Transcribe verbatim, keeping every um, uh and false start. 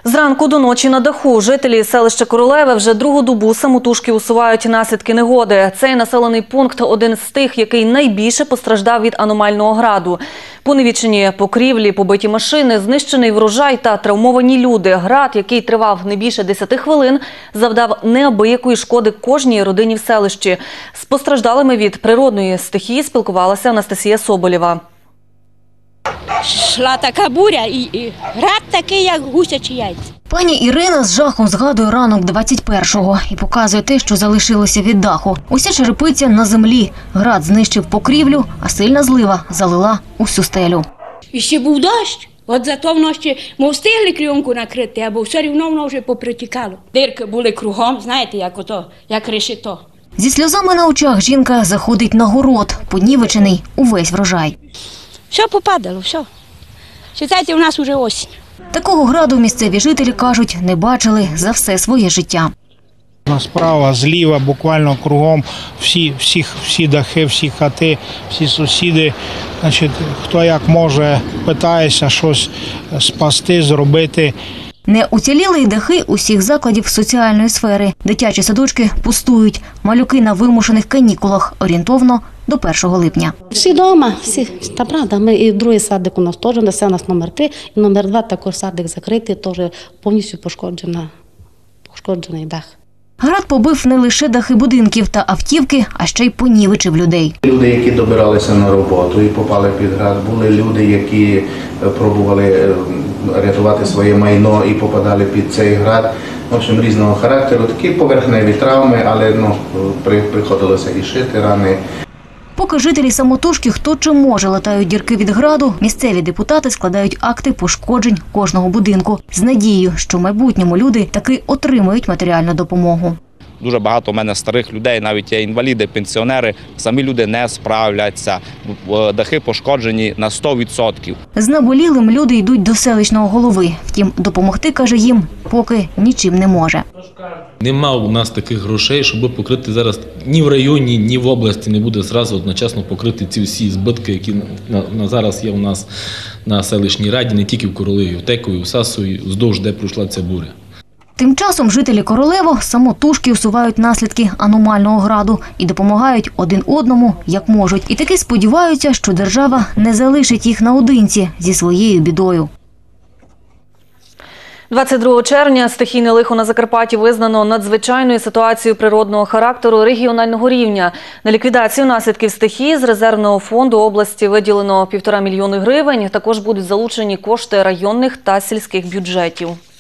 Зранку до ночі на даху жителі селища Королеве вже другу добу самотужки усувають наслідки негоди. Цей населений пункт – один з тих, який найбільше постраждав від аномального граду. Понівечені покрівлі, побиті машини, знищений врожай та травмовані люди. Град, який тривав не більше десяти хвилин, завдав неабиякої шкоди кожній родині в селищі. З постраждалими від природної стихії спілкувалася Анастасія Соболєва. Шла така буря і, і град такий, як гусячі яйця. Пані Ірина з жахом згадує ранок двадцять першого і показує те, що залишилося від даху. Уся черепиця на землі. Град знищив покрівлю, а сильна злива залила усю стелю. І ще був дощ. От зато вночі ми встигли кльонку накрити, або все рівно воно вже попритікало. Дирки були кругом, знаєте, як ото, як решето. Зі сльозами на очах жінка заходить на город, понівечений увесь врожай. Все попадало, все. Читайте, у нас вже осінь. Такого граду місцеві жителі, кажуть, не бачили за все своє життя. Справа, зліва, буквально кругом всі, всі, всі дахи, всі хати, всі сусіди. Значить, хто як може, питається щось спасти, зробити. Не уціліли й дахи усіх закладів соціальної сфери. Дитячі садочки пустують. Малюки на вимушених канікулах орієнтовно до першого липня. Всі вдома, всі, та правда, ми і другий садик у нас теж, це у нас номер три, і номер два також садик закритий, теж повністю пошкоджена, пошкоджений дах. Град побив не лише дахи будинків та автівки, а ще й понівечив людей. Люди, які добиралися на роботу і попали під град, були люди, які пробували рятувати своє майно і попадали під цей град. В общем, різного характеру, такі поверхневі травми, але ну, приходилося і шити рани. Поки жителі самотужки хто чи може латають дірки від граду, місцеві депутати складають акти пошкоджень кожного будинку з надією, що в майбутньому люди таки отримають матеріальну допомогу. Дуже багато у мене старих людей, навіть є інваліди, пенсіонери, самі люди не справляться, дахи пошкоджені на сто відсотків. З наболілим люди йдуть до селищного голови, втім допомогти, каже їм, поки нічим не може. Нема у нас таких грошей, щоб покрити зараз ні в районі, ні в області не буде зразу одночасно покрити ці всі збитки, які на, на зараз є у нас на селищній раді, не тільки в Королеві, в Текові, в Сасові, вздовж де пройшла ця буря. Тим часом жителі Королево самотужки усувають наслідки аномального граду і допомагають один одному, як можуть. І таки сподіваються, що держава не залишить їх наодинці зі своєю бідою. двадцять другого червня стихійне лихо на Закарпатті визнано надзвичайною ситуацією природного характеру регіонального рівня. На ліквідацію наслідків стихії з резервного фонду області виділено півтора мільйони гривень. Також будуть залучені кошти районних та сільських бюджетів.